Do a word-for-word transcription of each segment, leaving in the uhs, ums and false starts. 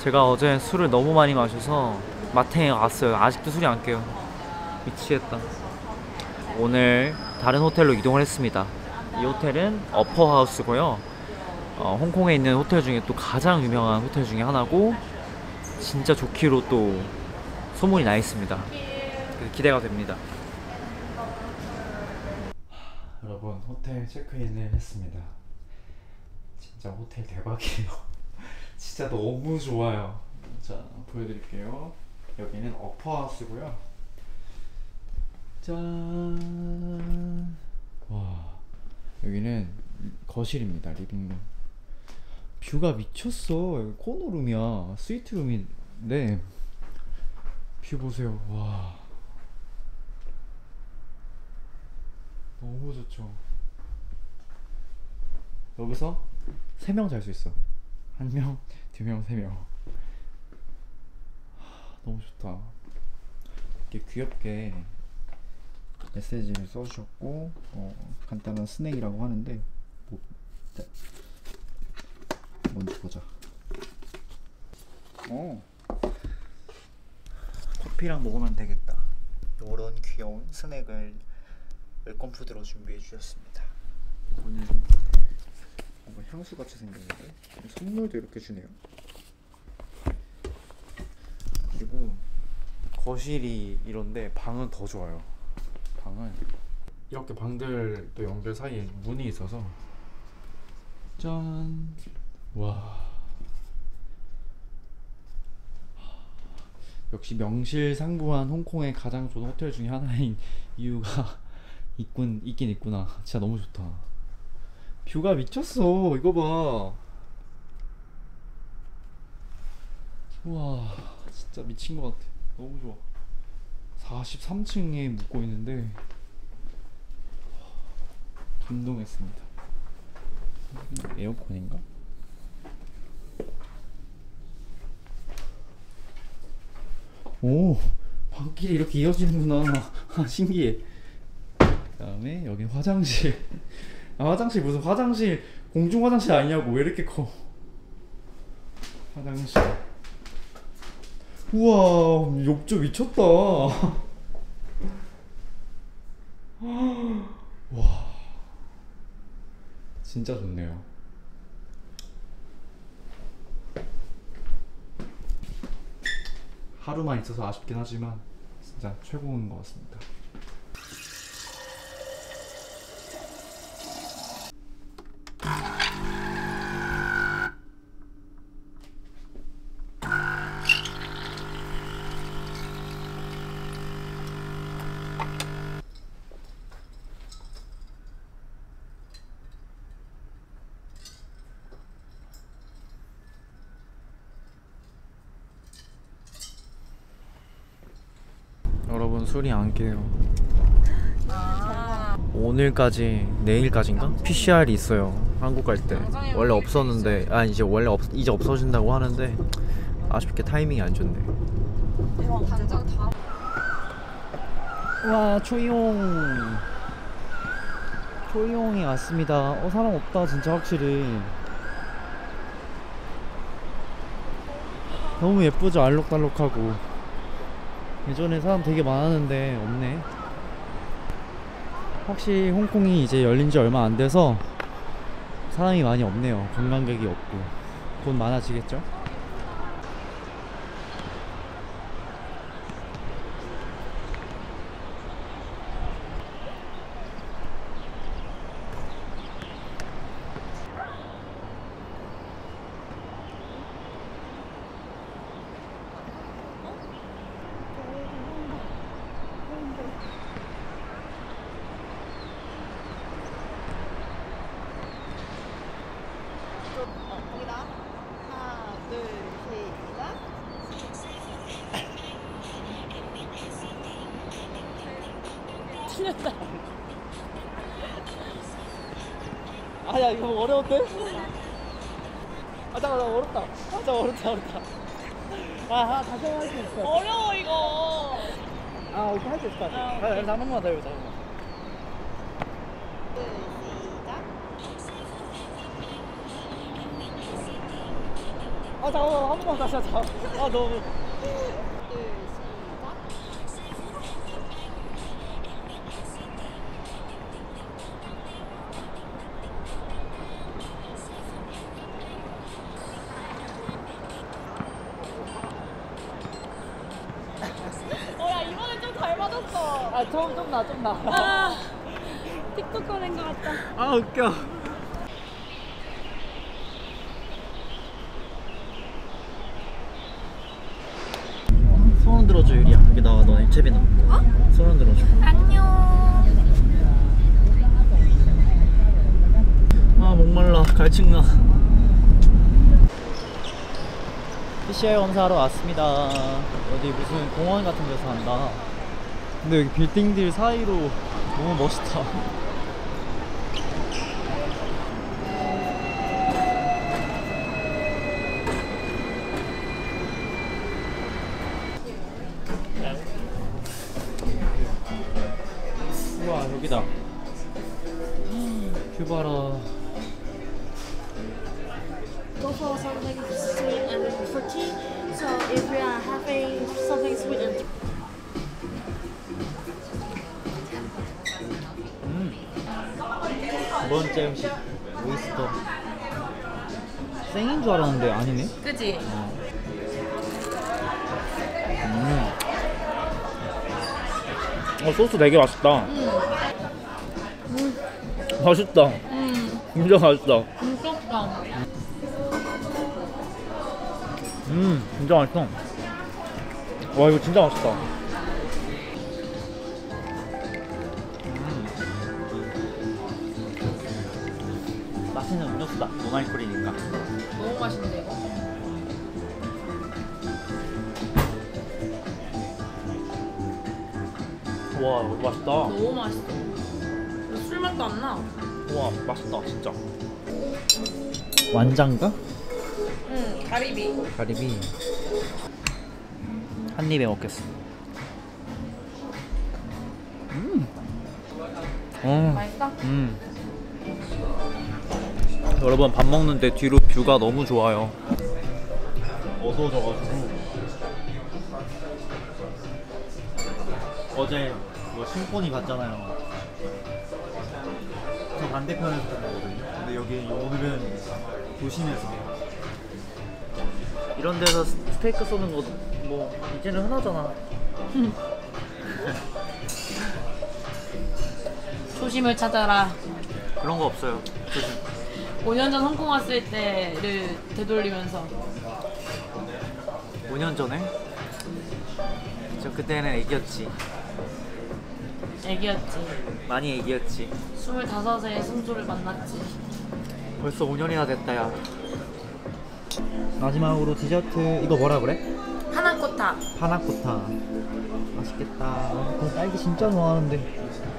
제가 어제 술을 너무 많이 마셔서 마탱에 갔어요. 아직도 술이 안 깨요. 미치겠다. 오늘 다른 호텔로 이동을 했습니다. 이 호텔은 어퍼하우스고요. 어, 홍콩에 있는 호텔 중에 또 가장 유명한 호텔 중에 하나고 진짜 좋기로 또 소문이 나 있습니다. 기대가 됩니다. 여러분, 호텔 체크인을 했습니다. 진짜 호텔 대박이에요. 진짜 너무 좋아요. 자, 보여드릴게요. 여기는 어퍼하우스고요. 짠. 와, 여기는 거실입니다. 리빙룸. 뷰가 미쳤어. 여기 코너룸이야. 스위트룸인데 뷰 보세요. 와, 너무 좋죠. 여기서 세 명 잘 수 있어. 한 명, 두 명, 세 명. 너무 좋다. 이렇게 귀엽게 메시지를 써주셨고, 어, 간단한 스낵이라고 하는데 뭐, 네. 뭔지 보자. 어, 커피랑 먹으면 되겠다. 이런 귀여운 스낵을 웰컴푸드로 준비해 주셨습니다. 이거는 뭔가 향수 같이 생겼는데 선물도 이렇게 주네요. 그리고 거실이 이런데 방은 더 좋아요. 방은 이렇게 방들 또 연결 사이에 문이 있어서 짠. 와, 역시 명실상부한 홍콩의 가장 좋은 호텔 중에 하나인 이유가 있군, 있긴 있구나. 진짜 너무 좋다. 뷰가 미쳤어. 이거 봐. 우와, 진짜 미친 것 같아. 너무 좋아. 사십삼 층에 묵고 있는데 감동했습니다. 에어컨인가? 오, 방길이 이렇게 이어지는구나. 신기해. 그 다음에 여긴 화장실. 아, 화장실 무슨 화장실, 공중 화장실 아니냐고. 왜 이렇게 커. 화장실. 우와, 욕조 미쳤다. 와, 진짜 좋네요. 하루만 있어서 아쉽긴 하지만 진짜 최고인 것 같습니다. 여러분, 술이 안 깨요. 아 오늘까지, 내일까지인가? 피씨알이 있어요. 한국 갈 때. 원래 없었는데, 아 이제 원래 없, 이제 없어진다고 하는데 아쉽게 타이밍이 안 좋네. 와, 초이용. 초이용이 왔습니다. 어, 사람 없다 진짜. 확실히 너무 예쁘죠? 알록달록하고. 예전에 사람 되게 많았는데 없네. 확실히 홍콩이 이제 열린 지 얼마 안 돼서 사람이 많이 없네요. 관광객이 없고. 곧 많아지겠죠? 틀렸다. 아야, 이거 뭐 어려운데? 아 잠깐, 나 어렵다. 아 잠깐, 어렵다 어렵다. 아, 아 다시 할 수 있어. 어려워 이거. 아 오케이, 할 수 있을 것 같아. 아, 아, 오케이. 나 한 번만 더 해보자. 한 번만. 시작. 아 잠깐만 한 번만 다시 하자. 아 너무. 어야 이번엔 좀 잘 맞았어. 아 처음 좀 나 좀 나. 아 틱톡 꺼낸 것 같다. 아 웃겨. 손 흔들어줘 유리야. 여기 나와 너네 채빈아. 어? 손 흔들어줘. 안녕. 아 목말라. 갈증나. 피씨알 검사하러 왔습니다. 어디 무슨 공원 같은 데서 한다. 근데 여기 빌딩들 사이로 너무 멋있다. 우와 여기다. 뷰 봐라. Go for something sweet and fruity. So if you are having something sweet and 음. 두 번째 음식 오이스터. 생인 줄 알았는데 아니네. 그지? 음. 어 소스 되게 맛있다. 음. 맛있다. 음. 진짜 맛있다. 무섭다. 음 진짜 맛있어. 와 이거 진짜 맛있다. 음. 맛있는 음료수다. 노말콜이니까. 너무 맛있는데 이거. 와 이거 맛있다. 너무 맛있어. 술 맛도 안 나. 우와 맛있다 진짜. 완장가? 응 가리비. 가리비 한 입에 먹겠어. 음. 어. 맛있어? 음. 여러분 밥 먹는데 뒤로 뷰가 너무 좋아요. 어두워져가지고 어제 뭐 심포니 봤잖아요. 저 반대편에서 보거든요. 근데 여기 오늘은 도심에서 이런 데서 스테이크 쏘는 거 뭐 이제는 흔하잖아. 초심을 찾아라. 그런 거 없어요. 조심. 오 년 전 홍콩 왔을 때를 되돌리면서. 오 년 전에? 저 그때는 애기였지. 애기였지. 많이 애기였지. 스물다섯에 승조를 만났지. 벌써 오 년이나 됐다 야. 마지막으로 디저트 이거 뭐라 그래? 하나코타. 파나코타. 맛있겠다. 저 딸기 진짜 좋아하는데.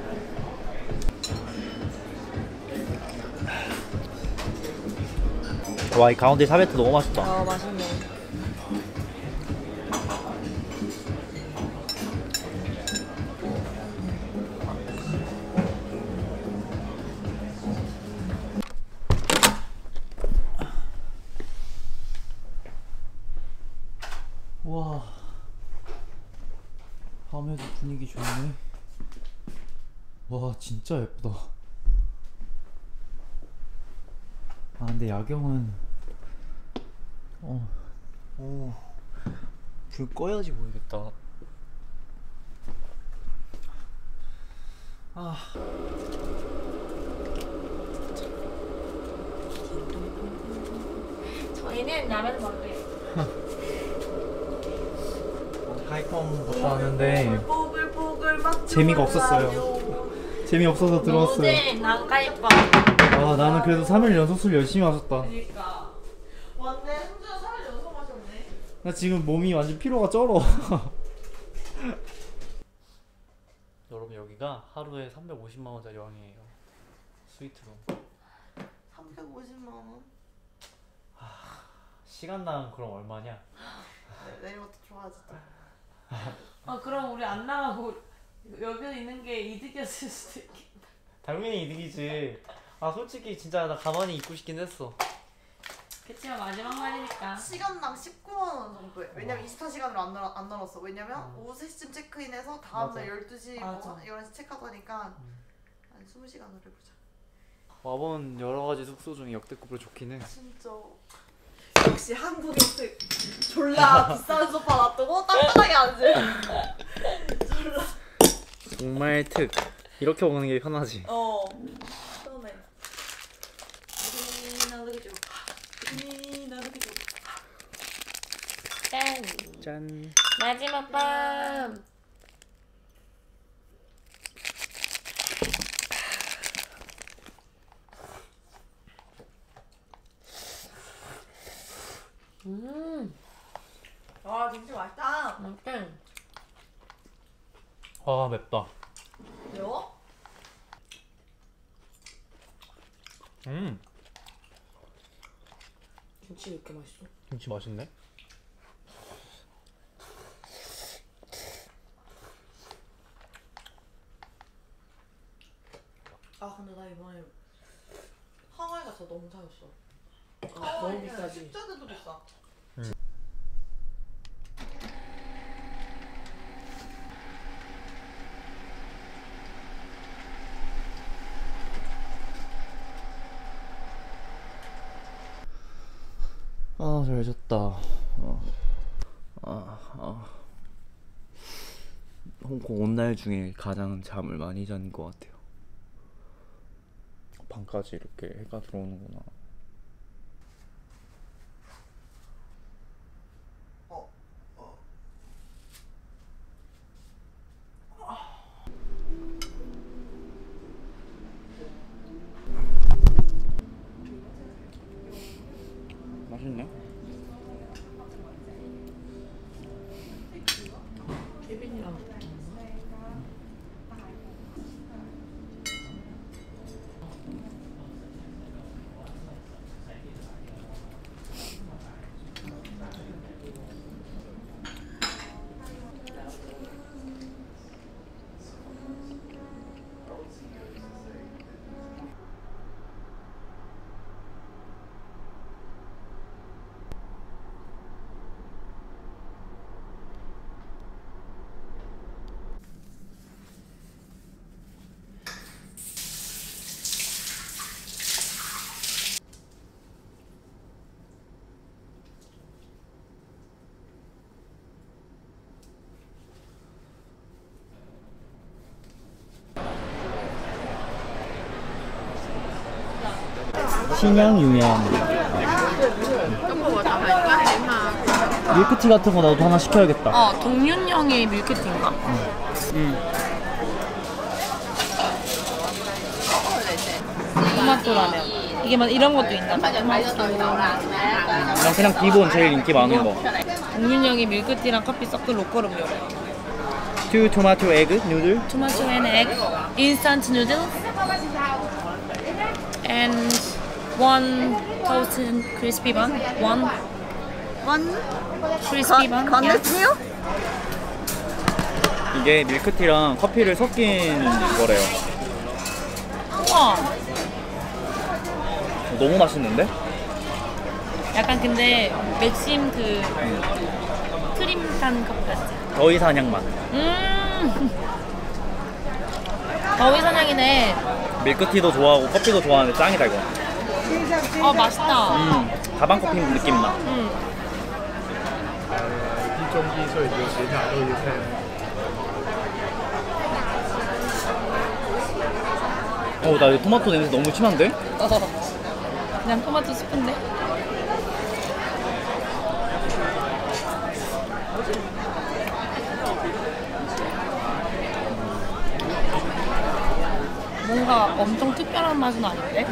와 이 가운데 샤베트 너무 맛있다. 어 맛있네. 와 밤에도 분위기 좋네. 와 진짜 예쁘다. 아 근데 야경은 어, 오, 불 꺼야지 보이겠다. 아. 저희는 라면 먹을래요. 하이컴 갔다 왔는데 보글보글 막 재미가 없었어요. 재미없어서 들어왔어요. 어제 난가이빠. 아 나는 그래도 삼 일 연속 술 열심히 마셨다. 그러니까 완전 승주가 삼 일 연속 마셨네. 나 지금 몸이 완전 피로가 쩔어. 여러분 여기가 하루에 삼백오십만 원짜리 왕이에요. 스위트룸. 삼백오십만 원? 시간당 그럼 얼마냐? 네, 내일부터 좋아하지. 아 그럼 우리 안 나가고 여기 있는 게 이득이었을 수도 있겠다. 당연히 이득이지. 아 솔직히 진짜 나 가만히 있고 싶긴 했어. 그치만 마지막 날이니까. 시간당 십구만 원 정도에. 왜냐면 이십사 시간으로 안, 넣어, 안 넣었어. 왜냐면 음. 오후 세 시쯤 체크인해서 다음날 맞아. 열두 시, 맞아. 뭐 열한 시 체크하니까 음. 한 이십 시간으로 해보자. 와본 여러 가지 숙소 중에 역대급으로 좋긴 해. 진짜. 역시 한국인 특. 졸라 비싼 소파 놔두고 따뜻하게 앉을. 졸라. 정말 특. 이렇게 먹는 게 편하지. 어. 편해. 우리 나누기 좀. 우리 나누기 좀. 짠. 짠. 마지막 밤. 음. 아 김치 맛있다. 음. 아 맵다. 매워? 음. 김치 왜 이렇게 맛있어? 김치 맛있네. 아 근데 나 이번에 하와이 가서 너무 사였어. 아, 너무 비싸지. 식자재도 비싸. 아, 잘 잤다. 어. 아, 아. 홍콩 온 날 중에 가장 잠을 많이 잔 것 같아요. 밤까지 이렇게 해가 들어오는구나. 어. 어. 맛있네. 케빈이랑 신양 유엔 밀크티 같은 거 나도 하나 시켜야겠다. 어 동윤형의 밀크티인가? 응. 토마토 라면. 이게 막 이런 것도 있나? 난 그냥 기본 제일 인기 많은 거. 동윤형의 밀크티랑 커피 섞은 로컬 음료래. Two tomato egg noodle. 토마토 앤 egg, instant noodles, and one toasted crispy bun. One 건 crispy bun. 건네스요? 이게 밀크티랑 커피를 섞인 거래요. 우와. 너무 맛있는데? 약간 근데 맥심 그 크림 탄 커피 같지? 더위 사냥 맛. 음. 더위 사냥이네. 밀크티도 좋아하고 커피도 좋아하는데 짱이다 이거. 아 맛있다. 음, 다방 커피 느낌 나. 음. 一中一，所以就协调都一个菜。 어, 나 이거 토마토 냄새 너무 심한데? 그냥 토마토 스프인데? 뭔가 엄청 특별한 맛은 아닌데?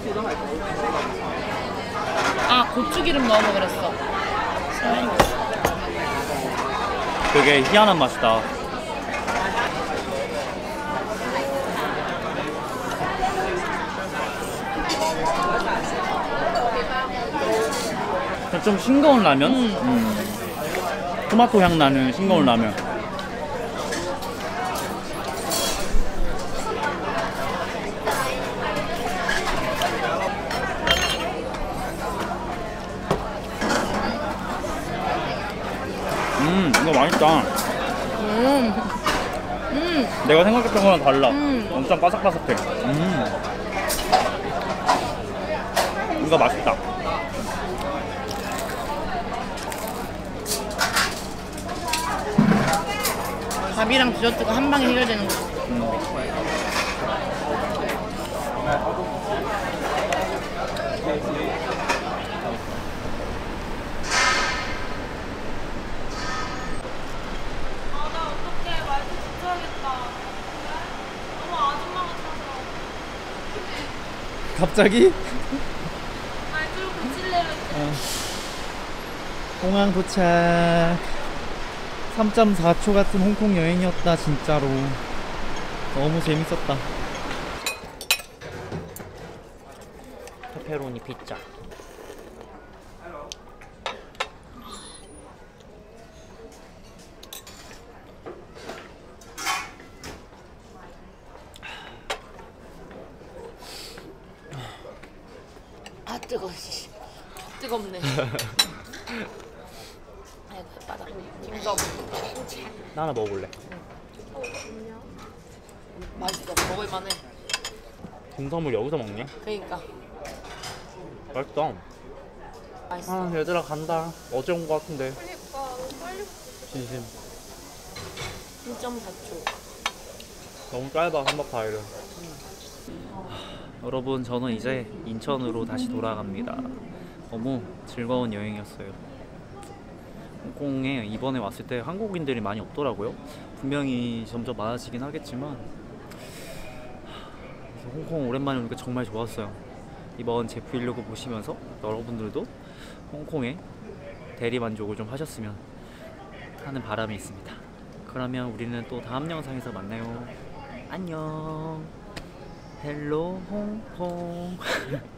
아 고추기름 넣어 먹으랬어. 되게 희한한 맛이다. 좀 싱거운 라면? 음. 음. 토마토 향 나는 싱거운 라면. 음, 이거 맛있다. 음. 음. 내가 생각했던 거랑 달라. 음. 엄청 바삭바삭해. 음. 이거 맛있다. 밥이랑 디저트가 한 방에 해결되는 거. 아, 나 어떡해. 말도 못하겠다. 너무 아줌마 같아서. 갑자기? 말투를 고칠래요. 공항 도착. 삼 점 사 초 같은 홍콩 여행이었다 진짜로. 너무 재밌었다. 페페로니 피자. 아 뜨거. 씨. 뜨겁네. 아이고 바닥. 김밥. 나 하나 먹어볼래. 맛있어. 먹을만해. 동서물 여기서 먹냐? 그러니까 맛있다. 맛있어. 아, 얘들아 간다. 어제 온 거 같은데. 그러니까 너무 빨리. 진심. 일 점 사 초. 너무 짧아 한박 파일은. 여러분 저는 이제 인천으로 다시 돌아갑니다. 너무 즐거운 여행이었어요. 홍콩에 이번에 왔을 때 한국인들이 많이 없더라고요. 분명히 점점 많아지긴 하겠지만 홍콩 오랜만에 오니까 정말 좋았어요. 이번 제 브이로그 보시면서 여러분들도 홍콩에 대리만족을 좀 하셨으면 하는 바람이 있습니다. 그러면 우리는 또 다음 영상에서 만나요. 안녕. 헬로 홍콩.